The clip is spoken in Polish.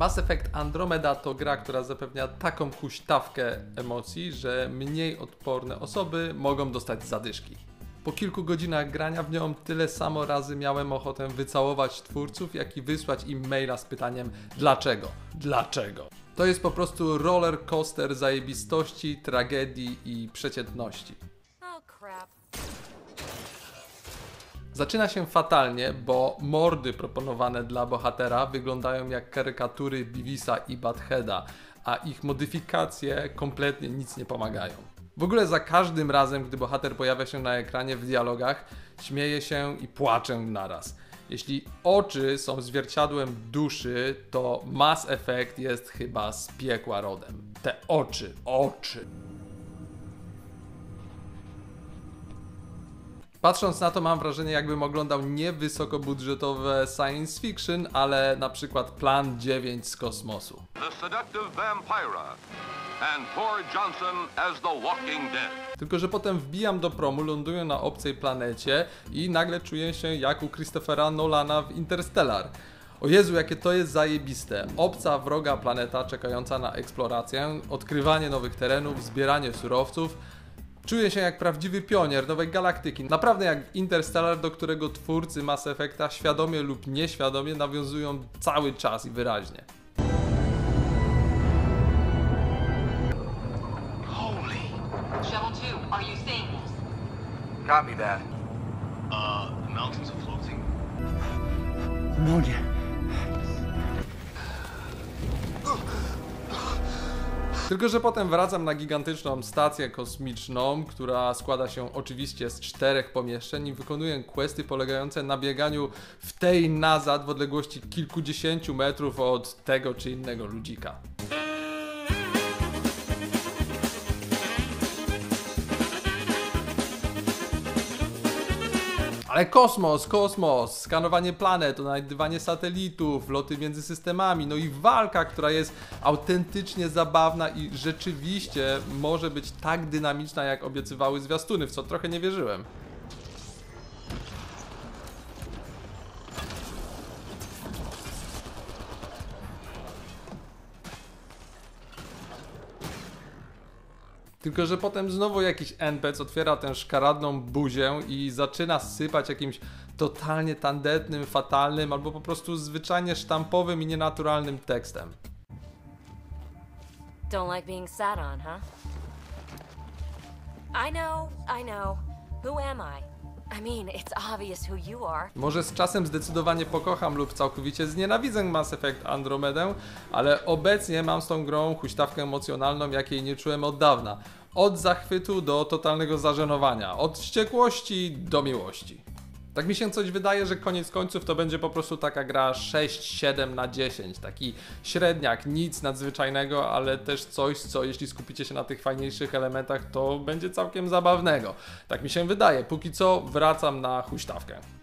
Mass Effect Andromeda to gra, która zapewnia taką huśtawkę emocji, że mniej odporne osoby mogą dostać zadyszki. Po kilku godzinach grania w nią tyle samo razy miałem ochotę wycałować twórców, jak i wysłać im maila z pytaniem dlaczego? Dlaczego? To jest po prostu roller coaster zajebistości, tragedii i przeciętności. Oh crap. Zaczyna się fatalnie, bo mordy proponowane dla bohatera wyglądają jak karykatury Beavisa i Buttheada, a ich modyfikacje kompletnie nic nie pomagają. W ogóle za każdym razem, gdy bohater pojawia się na ekranie w dialogach, śmieję się i płaczę naraz. Jeśli oczy są zwierciadłem duszy, to Mass Effect jest chyba z piekła rodem. Te oczy. Patrząc na to, mam wrażenie, jakbym oglądał nie wysokobudżetowe science fiction, ale na przykład Plan 9 z kosmosu. The seductive Vampira and Tor Johnson as the Walking Dead. Tylko że potem wbijam do promu, ląduję na obcej planecie i nagle czuję się jak u Christophera Nolana w Interstellar. O Jezu, jakie to jest zajebiste. Obca, wroga planeta czekająca na eksplorację, odkrywanie nowych terenów, zbieranie surowców. Czuję się jak prawdziwy pionier nowej galaktyki. Naprawdę jak Interstellar, do którego twórcy Mass Effecta świadomie lub nieświadomie nawiązują cały czas i wyraźnie. Holy. Shuttle 2, are you seeing this? Copy that. The mountains are floating. Pneumonia. Tylko że potem wracam na gigantyczną stację kosmiczną, która składa się oczywiście z 4 pomieszczeń i wykonuję questy polegające na bieganiu w tej nazad w odległości kilkudziesięciu metrów od tego czy innego ludzika. Ale kosmos, skanowanie planet, odnajdywanie satelitów, loty między systemami, no i walka, która jest autentycznie zabawna i rzeczywiście może być tak dynamiczna, jak obiecywały zwiastuny, w co trochę nie wierzyłem. Tylko że potem znowu jakiś NPC otwiera tę szkaradną buzię i zaczyna sypać jakimś totalnie tandetnym, fatalnym albo po prostu zwyczajnie sztampowym i nienaturalnym tekstem. Don't like being sat on, huh? I know. Who am I? I mean, it's obvious who you are. Może z czasem zdecydowanie pokocham lub całkowicie znienawidzę Mass Effect Andromedę, ale obecnie mam z tą grą huśtawkę emocjonalną, jakiej nie czułem od dawna. Od zachwytu do totalnego zażenowania, od wściekłości do miłości. Tak mi się coś wydaje, że koniec końców to będzie po prostu taka gra 6-7 na 10, taki średniak, nic nadzwyczajnego, ale też coś, co jeśli skupicie się na tych fajniejszych elementach, to będzie całkiem zabawnego. Tak mi się wydaje, póki co wracam na huśtawkę.